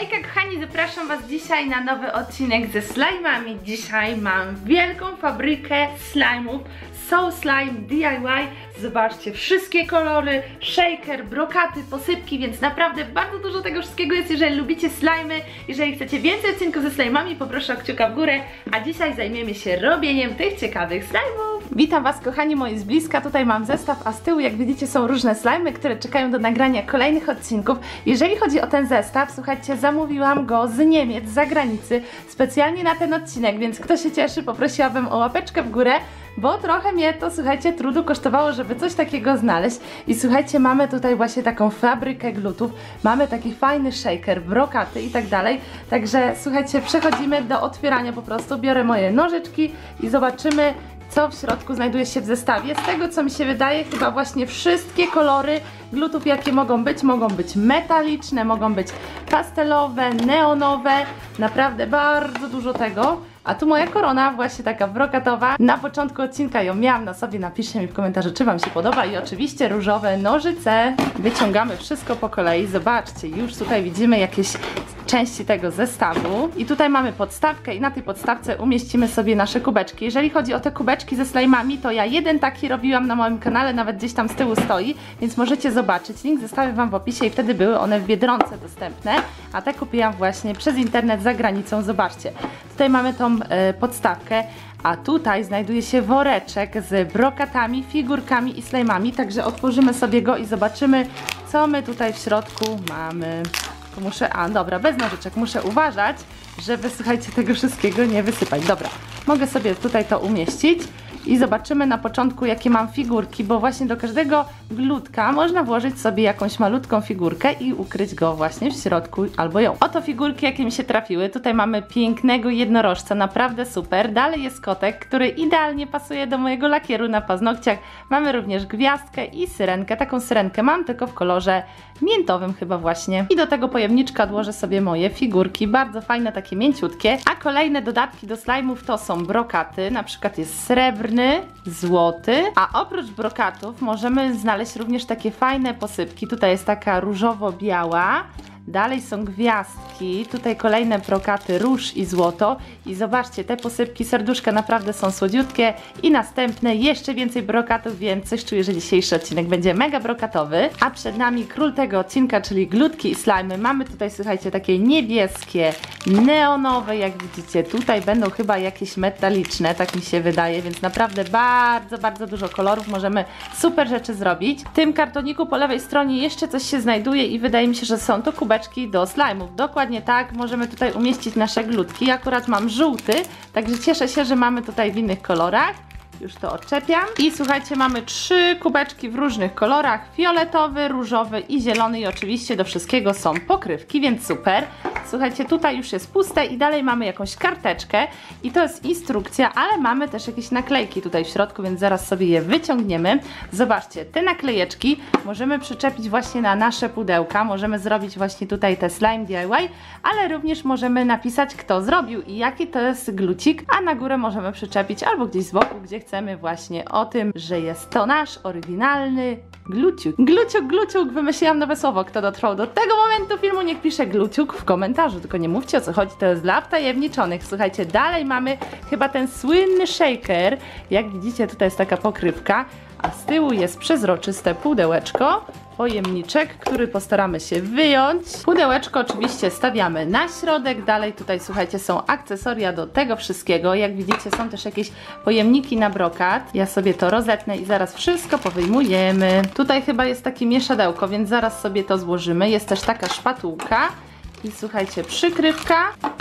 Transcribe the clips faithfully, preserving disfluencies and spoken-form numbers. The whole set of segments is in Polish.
Hejka kochani, zapraszam was dzisiaj na nowy odcinek ze slajmami. Dzisiaj mam wielką fabrykę slajmów Soul Slime D I Y. Zobaczcie, wszystkie kolory, shaker, brokaty, posypki, więc naprawdę bardzo dużo tego wszystkiego jest. Jeżeli lubicie slajmy, jeżeli chcecie więcej odcinków ze slajmami, poproszę o kciuka w górę. A dzisiaj zajmiemy się robieniem tych ciekawych slajmów. Witam was kochani moi z bliska, tutaj mam zestaw, a z tyłu jak widzicie są różne slajmy, które czekają do nagrania kolejnych odcinków. Jeżeli chodzi o ten zestaw, słuchajcie, zamówiłam go z Niemiec, z zagranicy, specjalnie na ten odcinek, więc kto się cieszy, poprosiłabym o łapeczkę w górę, bo trochę mnie to, słuchajcie, trudu kosztowało, żeby coś takiego znaleźć. I słuchajcie, mamy tutaj właśnie taką fabrykę glutów, mamy taki fajny shaker, brokaty i tak dalej. Także słuchajcie, przechodzimy do otwierania po prostu. Biorę moje nożyczki i zobaczymy, co w środku znajduje się w zestawie. Z tego co mi się wydaje, chyba właśnie wszystkie kolory glutów jakie mogą być, mogą być metaliczne, mogą być pastelowe, neonowe, naprawdę bardzo dużo tego. A tu moja korona, właśnie taka brokatowa. Na początku odcinka ją miałam na sobie, napiszcie mi w komentarzu, czy wam się podoba. I oczywiście różowe nożyce. Wyciągamy wszystko po kolei. Zobaczcie, już tutaj widzimy jakieś części tego zestawu. I tutaj mamy podstawkę i na tej podstawce umieścimy sobie nasze kubeczki. Jeżeli chodzi o te kubeczki ze slajmami, to ja jeden taki robiłam na moim kanale, nawet gdzieś tam z tyłu stoi, więc możecie zobaczyć. Link zostawię wam w opisie i wtedy były one w Biedronce dostępne. A te kupiłam właśnie przez internet za granicą. Zobaczcie, tutaj mamy tą e, podstawkę, a tutaj znajduje się woreczek z brokatami, figurkami i slajmami, także otworzymy sobie go i zobaczymy, co my tutaj w środku mamy. To muszę, a dobra, bez nożyczek, muszę uważać, żeby, słuchajcie, tego wszystkiego nie wysypać. Dobra, mogę sobie tutaj to umieścić i zobaczymy na początku, jakie mam figurki, bo właśnie do każdego glutka można włożyć sobie jakąś malutką figurkę i ukryć go właśnie w środku albo ją. Oto figurki, jakie mi się trafiły. Tutaj mamy pięknego jednorożca, naprawdę super. Dalej jest kotek, który idealnie pasuje do mojego lakieru na paznokciach. Mamy również gwiazdkę i syrenkę. Taką syrenkę mam, tylko w kolorze miętowym chyba właśnie. I do tego pojemniczka odłożę sobie moje figurki, bardzo fajne, takie mięciutkie. A kolejne dodatki do slajmów to są brokaty, na przykład jest srebrny, złoty, a oprócz brokatów możemy znaleźć również takie fajne posypki. Tutaj jest taka różowo-biała. Dalej są gwiazdki, tutaj kolejne brokaty róż i złoto. I zobaczcie, te posypki, serduszka naprawdę są słodziutkie. I następne jeszcze więcej brokatów, więc coś czuję, że dzisiejszy odcinek będzie mega brokatowy. A przed nami król tego odcinka, czyli glutki i slajmy. Mamy tutaj, słuchajcie, takie niebieskie, neonowe, jak widzicie. Tutaj będą chyba jakieś metaliczne, tak mi się wydaje, więc naprawdę bardzo, bardzo dużo kolorów. Możemy super rzeczy zrobić. W tym kartoniku po lewej stronie jeszcze coś się znajduje i wydaje mi się, że są to kubeczki do slajmów. Dokładnie tak, możemy tutaj umieścić nasze glutki. Akurat mam żółty, także cieszę się, że mamy tutaj w innych kolorach. Już to odczepiam. I słuchajcie, mamy trzy kubeczki w różnych kolorach. Fioletowy, różowy i zielony. I oczywiście do wszystkiego są pokrywki, więc super. Słuchajcie, tutaj już jest puste i dalej mamy jakąś karteczkę. I to jest instrukcja, ale mamy też jakieś naklejki tutaj w środku, więc zaraz sobie je wyciągniemy. Zobaczcie, te naklejeczki możemy przyczepić właśnie na nasze pudełka. Możemy zrobić właśnie tutaj te slime D I Y, ale również możemy napisać, kto zrobił i jaki to jest glucik. A na górę możemy przyczepić albo gdzieś z boku, gdzie chcemy właśnie o tym, że jest to nasz oryginalny gluciuk. Gluciuk, gluciuk, wymyśliłam nowe słowo. Kto dotrwał do tego momentu filmu, niech pisze gluciuk w komentarzu, tylko nie mówcie o co chodzi, to jest dla wtajemniczonych. Słuchajcie, dalej mamy chyba ten słynny shaker. Jak widzicie, tutaj jest taka pokrywka, a z tyłu jest przezroczyste pudełeczko, pojemniczek, który postaramy się wyjąć. Pudełeczko oczywiście stawiamy na środek. Dalej tutaj, słuchajcie, są akcesoria do tego wszystkiego. Jak widzicie, są też jakieś pojemniki na brokat. Ja sobie to rozetnę i zaraz wszystko powyjmujemy. Tutaj chyba jest takie mieszadełko, więc zaraz sobie to złożymy. Jest też taka szpatułka i słuchajcie, przykrywka.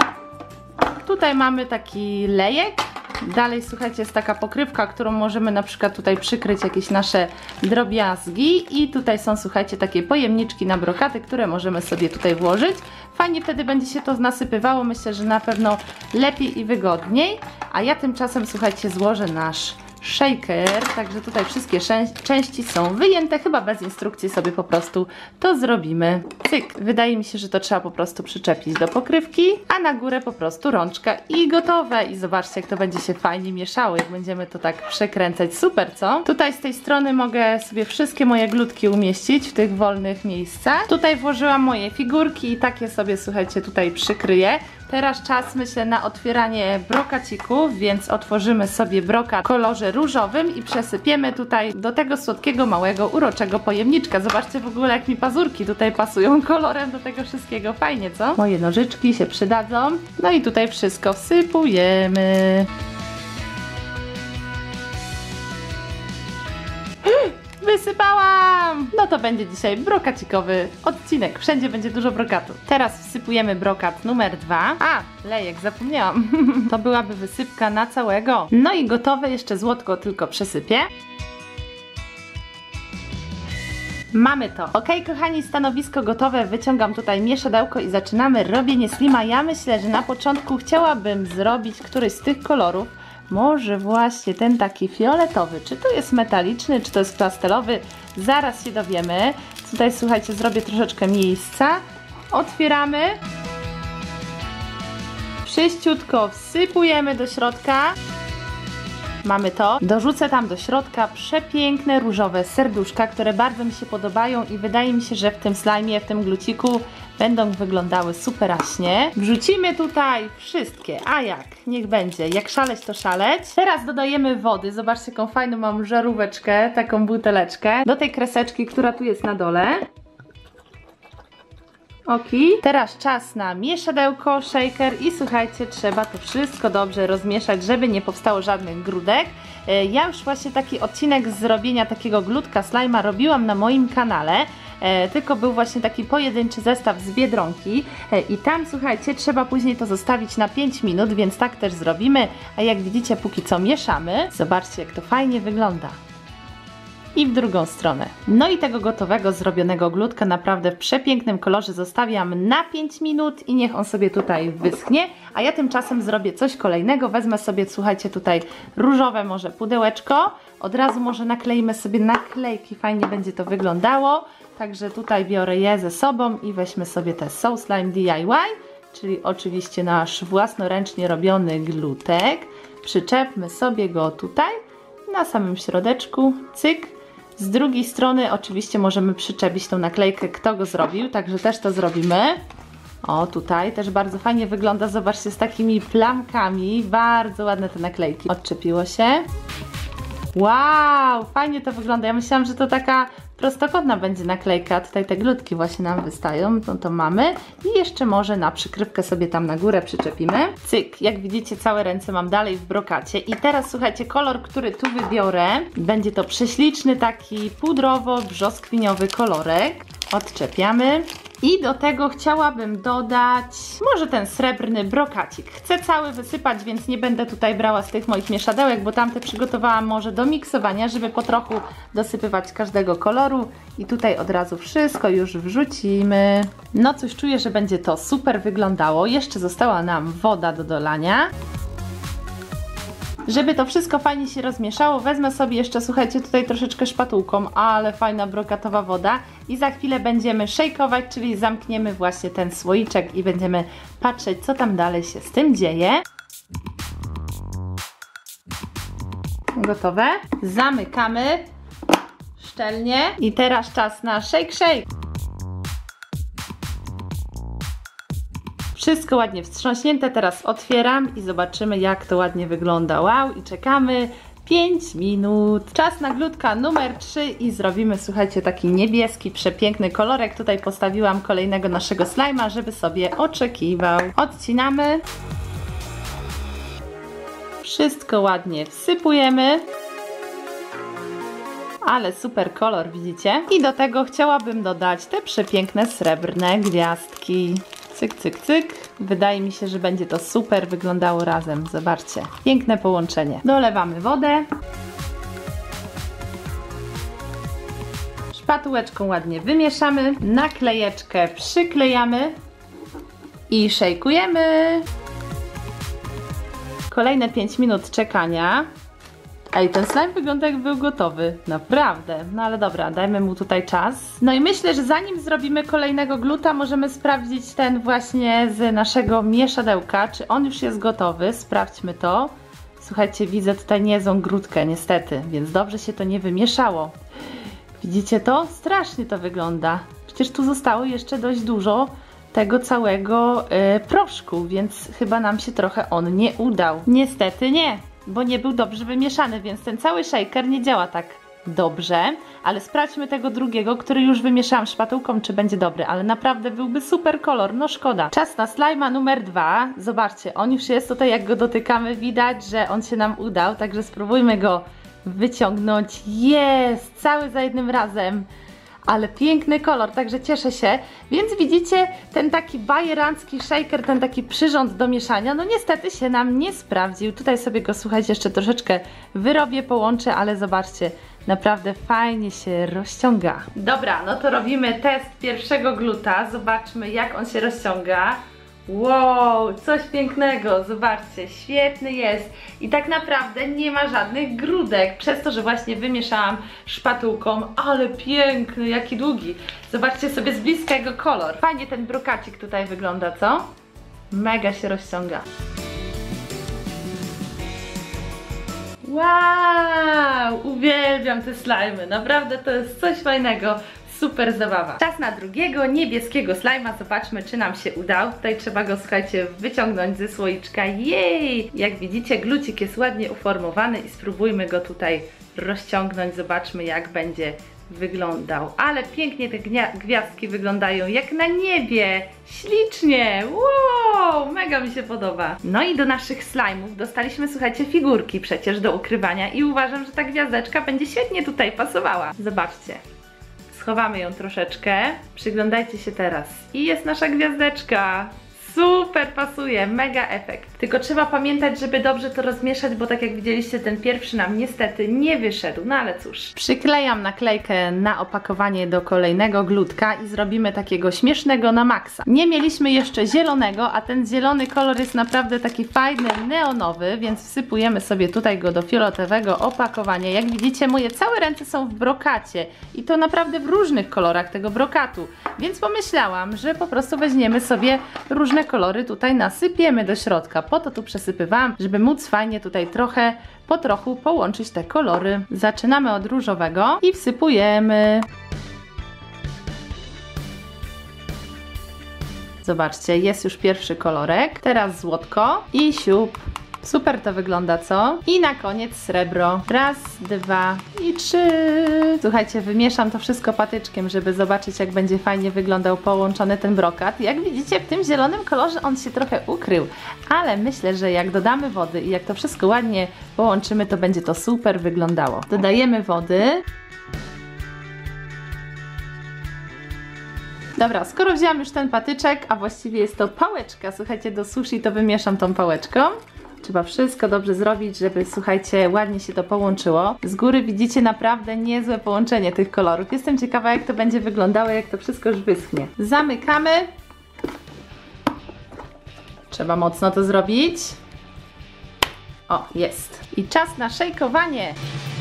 Tutaj mamy taki lejek. Dalej, słuchajcie, jest taka pokrywka, którą możemy na przykład tutaj przykryć jakieś nasze drobiazgi. I tutaj są, słuchajcie, takie pojemniczki na brokaty, które możemy sobie tutaj włożyć. Fajnie wtedy będzie się to nasypywało. Myślę, że na pewno lepiej i wygodniej. A ja tymczasem, słuchajcie, złożę nasz shaker, także tutaj wszystkie części są wyjęte, chyba bez instrukcji sobie po prostu to zrobimy. Cyk, wydaje mi się, że to trzeba po prostu przyczepić do pokrywki, a na górę po prostu rączka i gotowe. I zobaczcie, jak to będzie się fajnie mieszało, jak będziemy to tak przekręcać. Super, co? Tutaj z tej strony mogę sobie wszystkie moje glutki umieścić w tych wolnych miejscach. Tutaj włożyłam moje figurki i takie sobie, słuchajcie, tutaj przykryję. Teraz czas, myślę, na otwieranie brokacików, więc otworzymy sobie brokat w kolorze różowym i przesypiemy tutaj do tego słodkiego, małego, uroczego pojemniczka. Zobaczcie w ogóle, jak mi pazurki tutaj pasują kolorem do tego wszystkiego. Fajnie, co? Moje nożyczki się przydadzą. No i tutaj wszystko wsypujemy. Wysypałam! No to będzie dzisiaj brokacikowy odcinek. Wszędzie będzie dużo brokatu. Teraz wsypujemy brokat numer dwa. A, lejek, zapomniałam. To byłaby wysypka na całego. No i gotowe, jeszcze złotko tylko przesypię. Mamy to. Ok, kochani, stanowisko gotowe. Wyciągam tutaj mieszadełko i zaczynamy robienie slima. Ja myślę, że na początku chciałabym zrobić któryś z tych kolorów. Może właśnie ten taki fioletowy. Czy to jest metaliczny, czy to jest pastelowy? Zaraz się dowiemy. Tutaj, słuchajcie, zrobię troszeczkę miejsca. Otwieramy. Wszyściutko wsypujemy do środka. Mamy to. Dorzucę tam do środka przepiękne różowe serduszka, które bardzo mi się podobają i wydaje mi się, że w tym slajmie, w tym gluciku będą wyglądały superaśnie. Wrzucimy tutaj wszystkie, a jak? Niech będzie. Jak szaleć, to szaleć. Teraz dodajemy wody. Zobaczcie, jaką fajną mam żaróweczkę, taką buteleczkę. Do tej kreseczki, która tu jest na dole. Ok, teraz czas na mieszadełko, shaker i słuchajcie, trzeba to wszystko dobrze rozmieszać, żeby nie powstało żadnych grudek. Ja już właśnie taki odcinek z zrobienia takiego glutka slajma robiłam na moim kanale, tylko był właśnie taki pojedynczy zestaw z Biedronki i tam, słuchajcie, trzeba później to zostawić na pięć minut, więc tak też zrobimy, a jak widzicie, póki co mieszamy. Zobaczcie, jak to fajnie wygląda. I w drugą stronę. No i tego gotowego, zrobionego glutka naprawdę w przepięknym kolorze zostawiam na pięć minut i niech on sobie tutaj wyschnie, a ja tymczasem zrobię coś kolejnego. Wezmę sobie, słuchajcie, tutaj różowe może pudełeczko, od razu może nakleimy sobie naklejki, fajnie będzie to wyglądało, także tutaj biorę je ze sobą i weźmy sobie te So Slime D I Y, czyli oczywiście nasz własnoręcznie robiony glutek. Przyczepmy sobie go tutaj na samym środeczku, cyk. Z drugiej strony oczywiście możemy przyczepić tą naklejkę, kto go zrobił, także też to zrobimy. O, tutaj też bardzo fajnie wygląda, zobaczcie, z takimi plamkami, bardzo ładne te naklejki. Odczepiło się. Wow, fajnie to wygląda, ja myślałam, że to taka prostokątna będzie naklejka, tutaj te glutki właśnie nam wystają, no to mamy. I jeszcze może na przykrywkę sobie tam na górę przyczepimy. Cyk, jak widzicie, całe ręce mam dalej w brokacie. I teraz słuchajcie, kolor, który tu wybiorę, będzie to prześliczny, taki pudrowo-brzoskwiniowy kolorek. Odczepiamy. I do tego chciałabym dodać może ten srebrny brokacik. Chcę cały wysypać, więc nie będę tutaj brała z tych moich mieszadełek, bo tamte przygotowałam może do miksowania, żeby po trochu dosypywać każdego koloru. I tutaj od razu wszystko już wrzucimy. No coś czuję, że będzie to super wyglądało. Jeszcze została nam woda do dolania. Żeby to wszystko fajnie się rozmieszało, wezmę sobie jeszcze, słuchajcie, tutaj troszeczkę szpatułką, ale fajna brokatowa woda i za chwilę będziemy szejkować, czyli zamkniemy właśnie ten słoiczek i będziemy patrzeć, co tam dalej się z tym dzieje. Gotowe? Zamykamy szczelnie i teraz czas na shake shake. Wszystko ładnie wstrząśnięte, teraz otwieram i zobaczymy, jak to ładnie wygląda. Wow, i czekamy pięć minut. Czas na glutka numer trzy i zrobimy, słuchajcie, taki niebieski, przepiękny kolorek. Tutaj postawiłam kolejnego naszego slajma, żeby sobie oczekiwał. Odcinamy. Wszystko ładnie wsypujemy. Ale super kolor, widzicie? I do tego chciałabym dodać te przepiękne srebrne gwiazdki. Cyk, cyk, cyk. Wydaje mi się, że będzie to super wyglądało razem. Zobaczcie. Piękne połączenie. Dolewamy wodę. Szpatułeczką ładnie wymieszamy. Naklejeczkę przyklejamy. I szejkujemy. Kolejne pięć minut czekania. Ej, ten slime wygląda jak był gotowy, naprawdę. No ale dobra, dajmy mu tutaj czas. No i myślę, że zanim zrobimy kolejnego gluta, możemy sprawdzić ten właśnie z naszego mieszadełka, czy on już jest gotowy. Sprawdźmy to. Słuchajcie, widzę tutaj niezłą grudkę niestety, więc dobrze się to nie wymieszało. Widzicie to? Strasznie to wygląda. Przecież tu zostało jeszcze dość dużo tego całego yy, proszku, więc chyba nam się trochę on nie udał. Niestety nie, bo nie był dobrze wymieszany, więc ten cały shaker nie działa tak dobrze, ale sprawdźmy tego drugiego, który już wymieszałam szpatułką, czy będzie dobry, ale naprawdę byłby super kolor, no szkoda. Czas na slajma numer dwa. Zobaczcie, on już jest tutaj, jak go dotykamy, widać, że on się nam udał, także spróbujmy go wyciągnąć. Jest! Cały za jednym razem. Ale piękny kolor, także cieszę się. Więc widzicie, ten taki bajerancki shaker, ten taki przyrząd do mieszania, no niestety się nam nie sprawdził. Tutaj sobie go, słuchajcie, jeszcze troszeczkę wyrobię, połączę, ale zobaczcie, naprawdę fajnie się rozciąga. Dobra, no to robimy test pierwszego gluta. Zobaczmy, jak on się rozciąga. Wow, coś pięknego, zobaczcie, świetny jest i tak naprawdę nie ma żadnych grudek, przez to, że właśnie wymieszałam szpatułką, ale piękny, jaki długi. Zobaczcie sobie z bliska jego kolor. Fajnie ten brokacik tutaj wygląda, co? Mega się rozciąga. Wow, uwielbiam te slajmy, naprawdę to jest coś fajnego. Super zabawa. Czas na drugiego niebieskiego slajma. Zobaczmy, czy nam się udał. Tutaj trzeba go, słuchajcie, wyciągnąć ze słoiczka. Jej! Jak widzicie, glucik jest ładnie uformowany i spróbujmy go tutaj rozciągnąć. Zobaczmy, jak będzie wyglądał. Ale pięknie te gwiazdki wyglądają, jak na niebie. Ślicznie! Wow! Mega mi się podoba. No i do naszych slajmów dostaliśmy, słuchajcie, figurki przecież do ukrywania i uważam, że ta gwiazdeczka będzie świetnie tutaj pasowała. Zobaczcie. Schowamy ją troszeczkę. Przyglądajcie się teraz. I jest nasza gwiazdeczka. Super pasuje, mega efekt. Tylko trzeba pamiętać, żeby dobrze to rozmieszać, bo tak jak widzieliście, ten pierwszy nam niestety nie wyszedł, no ale cóż. Przyklejam naklejkę na opakowanie do kolejnego glutka i zrobimy takiego śmiesznego na maksa. Nie mieliśmy jeszcze zielonego, a ten zielony kolor jest naprawdę taki fajny, neonowy, więc wsypujemy sobie tutaj go do fioletowego opakowania. Jak widzicie, moje całe ręce są w brokacie i to naprawdę w różnych kolorach tego brokatu, więc pomyślałam, że po prostu weźmiemy sobie różne kolory, tutaj nasypiemy do środka. Po to tu przesypywałam, żeby móc fajnie tutaj trochę po trochu połączyć te kolory. Zaczynamy od różowego i wsypujemy. Zobaczcie, jest już pierwszy kolorek. Teraz złotko i siup. Super to wygląda, co? I na koniec srebro. Raz, dwa i trzy. Słuchajcie, wymieszam to wszystko patyczkiem, żeby zobaczyć, jak będzie fajnie wyglądał połączony ten brokat. Jak widzicie, w tym zielonym kolorze on się trochę ukrył, ale myślę, że jak dodamy wody i jak to wszystko ładnie połączymy, to będzie to super wyglądało. Dodajemy wody. Dobra, skoro wzięłam już ten patyczek, a właściwie jest to pałeczka, słuchajcie, do sushi, to wymieszam tą pałeczką. Trzeba wszystko dobrze zrobić, żeby, słuchajcie, ładnie się to połączyło. Z góry widzicie naprawdę niezłe połączenie tych kolorów. Jestem ciekawa, jak to będzie wyglądało, jak to wszystko już wyschnie. Zamykamy. Trzeba mocno to zrobić. O, jest. I czas na szejkowanie.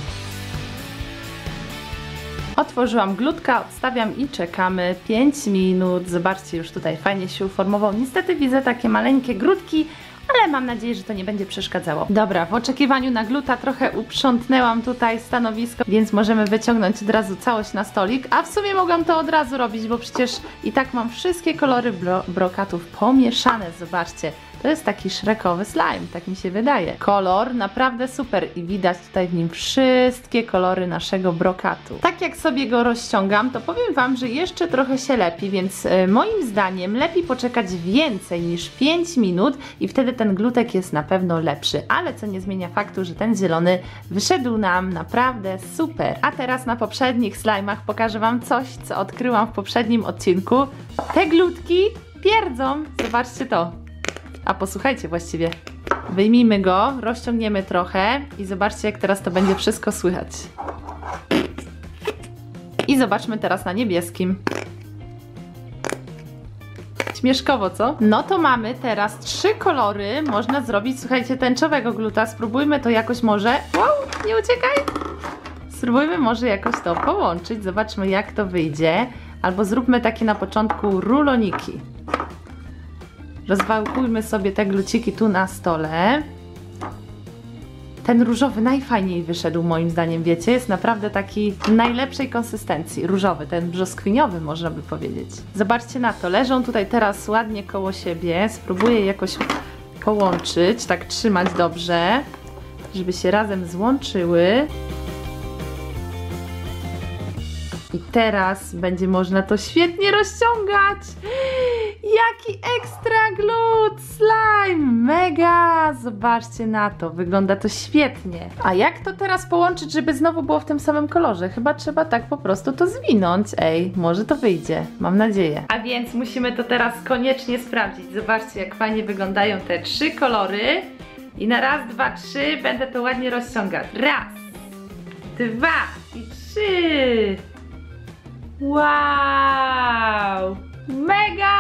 Otworzyłam glutka, odstawiam i czekamy pięć minut. Zobaczcie, już tutaj fajnie się uformował. Niestety widzę takie maleńkie grudki, ale mam nadzieję, że to nie będzie przeszkadzało. Dobra, w oczekiwaniu na gluta trochę uprzątnęłam tutaj stanowisko, więc możemy wyciągnąć od razu całość na stolik, a w sumie mogłam to od razu robić, bo przecież i tak mam wszystkie kolory bro brokatów pomieszane, zobaczcie. To jest taki szrekowy slime, tak mi się wydaje. Kolor naprawdę super i widać tutaj w nim wszystkie kolory naszego brokatu. Tak jak sobie go rozciągam, to powiem Wam, że jeszcze trochę się lepi, więc y, moim zdaniem lepiej poczekać więcej niż pięć minut i wtedy ten glutek jest na pewno lepszy. Ale co nie zmienia faktu, że ten zielony wyszedł nam naprawdę super. A teraz na poprzednich slajmach pokażę Wam coś, co odkryłam w poprzednim odcinku. Te glutki pierdzą. Zobaczcie to. A posłuchajcie właściwie. Wyjmijmy go, rozciągniemy trochę i zobaczcie, jak teraz to będzie wszystko słychać. I zobaczmy teraz na niebieskim. Śmieszkowo, co? No to mamy teraz trzy kolory. Można zrobić, słuchajcie, tęczowego gluta. Spróbujmy to jakoś może... Wow, nie uciekaj! Spróbujmy może jakoś to połączyć. Zobaczmy, jak to wyjdzie. Albo zróbmy takie na początku ruloniki. Rozwałkujmy sobie te gluciki tu na stole. Ten różowy najfajniej wyszedł moim zdaniem, wiecie, jest naprawdę taki najlepszej konsystencji, różowy, ten brzoskwiniowy można by powiedzieć. Zobaczcie na to, leżą tutaj teraz ładnie koło siebie, spróbuję je jakoś połączyć, tak trzymać dobrze, żeby się razem złączyły. I teraz będzie można to świetnie rozciągać. Jaki ekstra glut, slime, mega, zobaczcie na to, wygląda to świetnie. A jak to teraz połączyć, żeby znowu było w tym samym kolorze? Chyba trzeba tak po prostu to zwinąć. Ej, może to wyjdzie, mam nadzieję. A więc musimy to teraz koniecznie sprawdzić. Zobaczcie, jak fajnie wyglądają te trzy kolory. I na raz, dwa, trzy będę to ładnie rozciągać. Raz, dwa i trzy. Wow! Mega!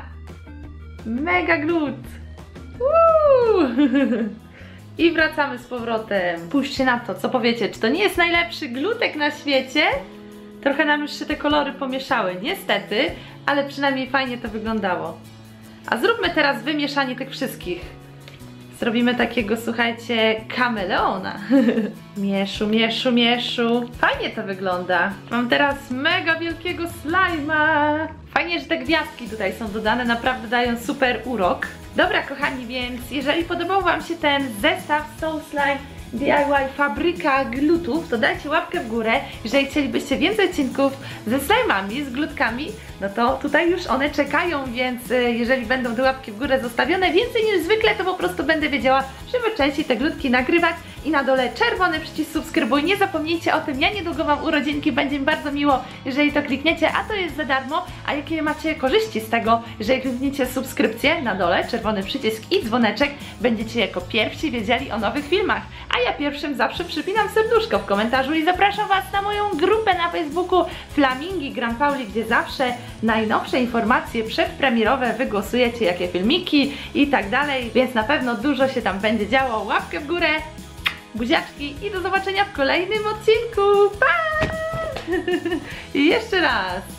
Mega glut! Woo! I wracamy z powrotem. Spójrzcie na to, co powiecie, czy to nie jest najlepszy glutek na świecie? Trochę nam już się te kolory pomieszały, niestety, ale przynajmniej fajnie to wyglądało. A zróbmy teraz wymieszanie tych wszystkich. Zrobimy takiego, słuchajcie, kameleona. Mieszu, mieszu, mieszu. Fajnie to wygląda. Mam teraz mega wielkiego slajma. Fajnie, że te gwiazdki tutaj są dodane, naprawdę dają super urok. Dobra, kochani, więc jeżeli podobał wam się ten zestaw Soul Slime D I Y Fabryka glutów, to dajcie łapkę w górę. Jeżeli chcielibyście więcej odcinków ze slajmami, z glutkami, no to tutaj już one czekają, więc jeżeli będą te łapki w górę zostawione więcej niż zwykle, to po prostu będę wiedziała, żeby częściej te glutki nagrywać. I na dole czerwony przycisk subskrybuj, nie zapomnijcie o tym, ja niedługo mam urodzinki, będzie mi bardzo miło, jeżeli to klikniecie, a to jest za darmo. A jakie macie korzyści z tego, jeżeli klikniecie subskrypcję na dole, czerwony przycisk i dzwoneczek, będziecie jako pierwsi wiedzieli o nowych filmach. A ja pierwszym zawsze przypinam serduszko w komentarzu i zapraszam was na moją grupę na Facebooku Flamingi Grand Pauli, gdzie zawsze najnowsze informacje przedpremierowe wygłosujecie, jakie filmiki i tak dalej, więc na pewno dużo się tam będzie działo. Łapkę w górę, buziaczki i do zobaczenia w kolejnym odcinku. Pa! I jeszcze raz.